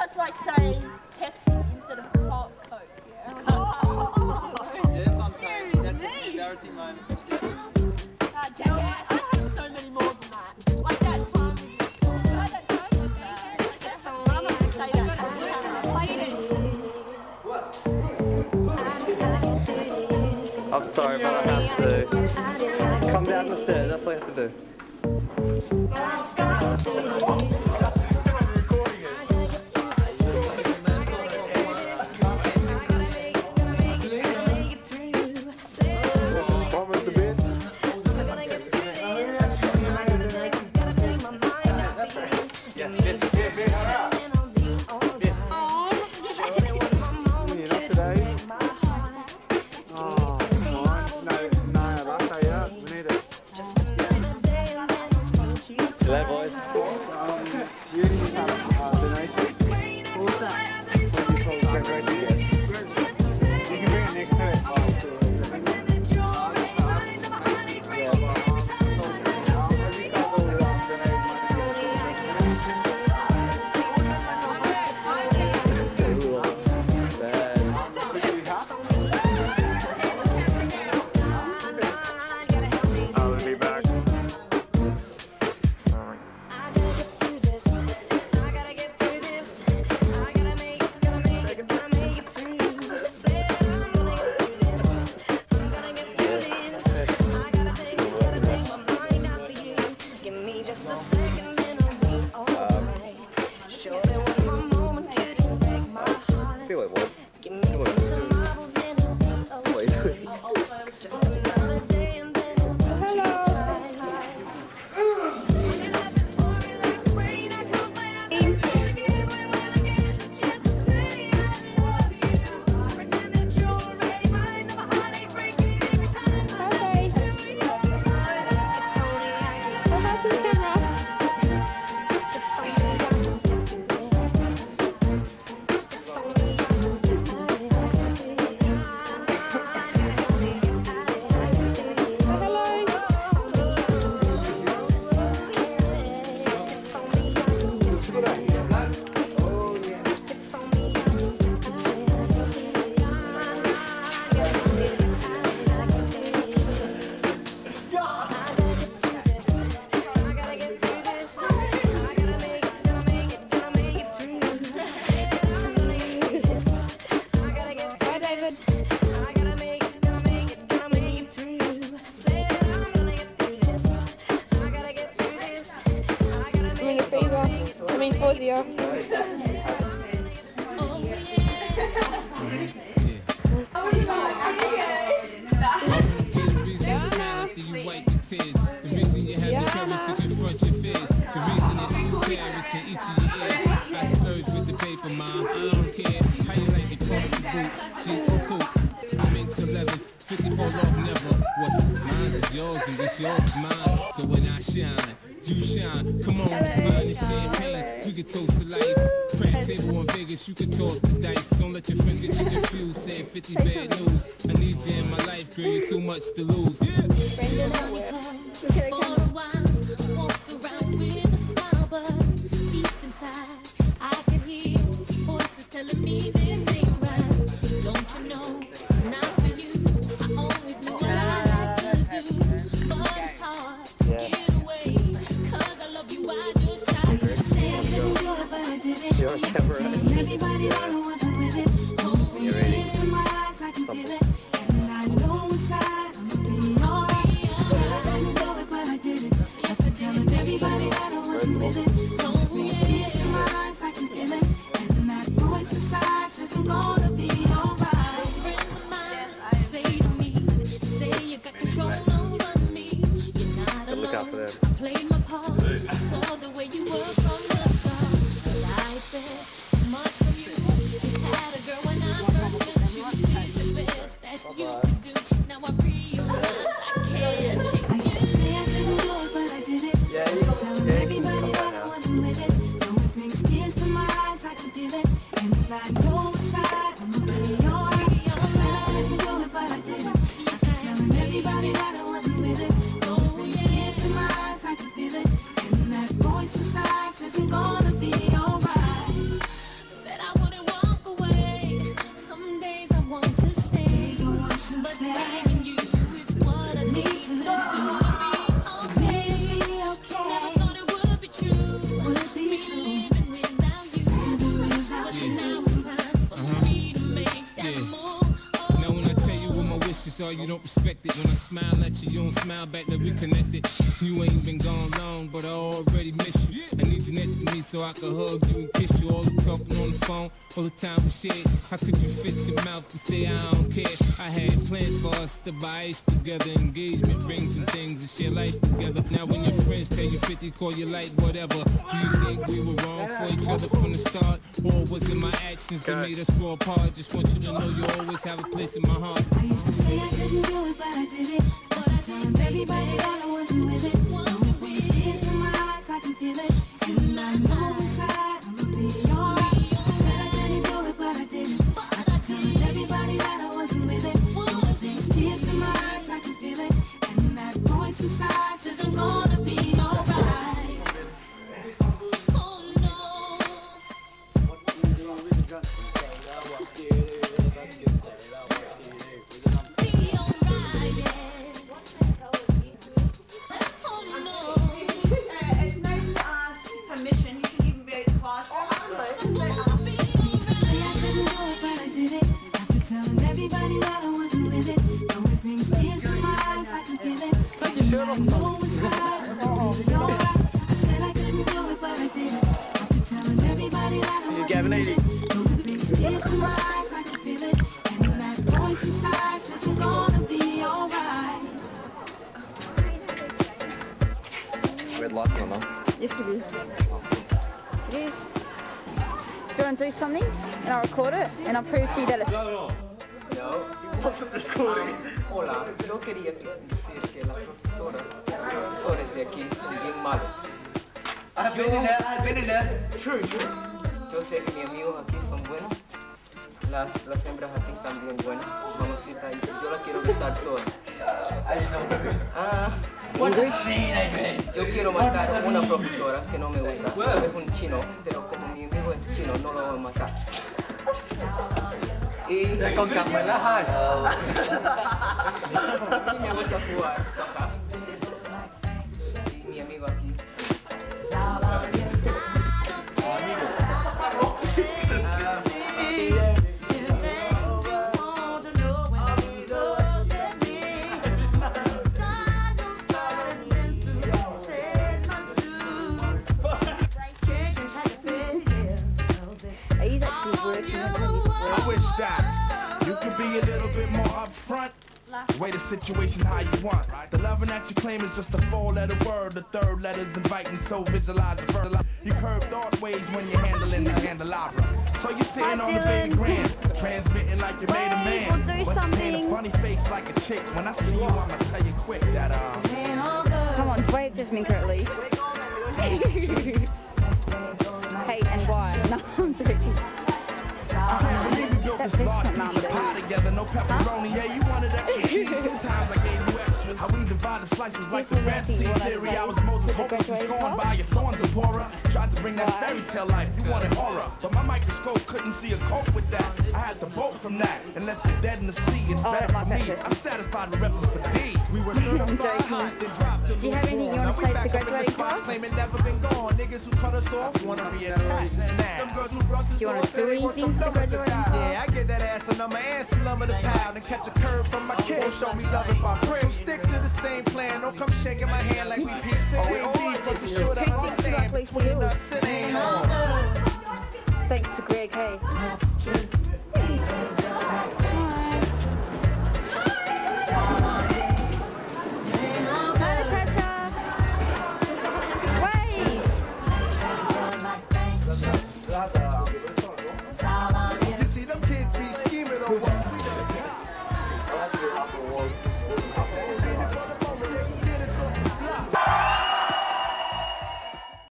that's like saying Pepsi instead of Coke. Yeah, it's on time. That's an embarrassing moment. Jackass. I have so many more than that. Like that time. Like that time. I'm not gonna say that. I'm sorry, but I have to. Come down the stairs, that's what you have to do. Hello, boys. You have donation. What's that? Graduation gift. You can bring it next to it. You could toss the dice. Don't let your friends get you confused. Saying 50 bad news. I need you in my life, girl. You're too much to lose. Yeah. For a while, walked around with a smile, but deep inside, I could hear voices telling me this ain't right. Don't you know it's not for you? I always knew what I like to do, but it's hard to get away. 'Cause I love you, I just try to say I couldn't do it, but I did it. Everybody that I wasn't with it. Always tears in my eyes, I can feel it. And I know inside I'm gonna be alright. Said I couldn't do it, but I did it. After telling everybody that I wasn't with it. Always tears in my eyes, I can feel it. And that voice inside says I'm gonna be alright. Friends of mine say to me, say you got control over me. You're not alone. I played my part. I saw the way you were from the start. But I said much from you. sorry you don't respect it. When I smile at you, you don't smile back that we connected. You ain't been gone long, but I already miss you. I need you next to me so I can hug you and kiss you. All the talking on the phone, all the time we shared. How could you fix your mouth to say I don't care? I had plans for us to buy ice together, engagement rings and things, and share life together. Now when your friends tell you 50, call you light, whatever. Do you think we were wrong for each other from the start? Or was it my actions that made us grow apart? Just want you to know you always have a place in my heart. I used to say I couldn't do it, but I did it. But I telling everybody that I wasn't with it. When there's tears in my eyes, I can feel it. And I know inside I'ma be alright. I said I couldn't do it, but I did it. I keep telling everybody that I wasn't with it. When there's tears in my eyes, I can feel it. And that voice inside says I'm gonna be alright. Oh no. Be alright, yes. Oh no. It's nice to ask permission. You can even be a class. I'm gonna be Used to say I couldn't do it, but I did it. After telling everybody that I wasn't with it. Though it brings tears to my eyes, I can feel it. And I know inside I'll be alright. I said I couldn't do it, but I did it. After telling everybody that I wasn't with it. Though it brings tears to my eyes, I can feel it. And that voice inside says I'm gonna be alright. Red lights on, though. Yes, it is. It is. Do you want to do something? And I'll record it and I'll prove to you that it's... No, hola, yo quería decir que las profesores de aquí son bien malos. I've been in there. True. Yo sé que mis amigos aquí son buenos. Las hembras aquí están bien buenas. Mamacita, yo la quiero besar toda. Yo quiero matar a una profesora que no me gusta. Es un chino, pero como mi amigo es chino, no lo voy a matar. Y Con Carmela, me gusta jugar soccer. Y mi amigo aquí. He's actually working. I wish that you could be a little bit more upfront. Way the situation how you want. The loving that you claim is just a four-letter word. The third letter's inviting, so visualize the verb. You curve thought ways when you're handling the candelabra. So you're sitting on the baby grand, transmitting like you made a man. We'll do But you paint a something. funny face like a chick. When I see you, I'ma tell you quick that Come on, wave just Minka at least. Hate and why? No, I'm joking. I can't believe we built That's this large not pizza pie together, no pepperoni. Yeah, you wanted extra cheese. Sometimes I gave you extras. How we divided slices like the Red Sea theory. I was Moses, hopeless and scorned by your thorns, Zipporah. Tried to bring that fairy tale life. You wanted horror, but my microscope couldn't see a cope with that. I had to bolt from that and left the dead in the sea. It's better for me. I'm satisfied with repping for D. We were certified hot, then dropped the Do you have anything you want to say to the graduating class? claiming never been gone. Niggas who cut us off wanna reenact. Do you want to do anything to the graduating class? Yeah, I get that ass a number and some lumber to pound and catch a curve from my kid. Show me love in my crib. So stick to the same plan. Don't come shaking my hand like we peeps. It ain't deep, but you should understand between us it ain't home. Thanks to Greg, hey.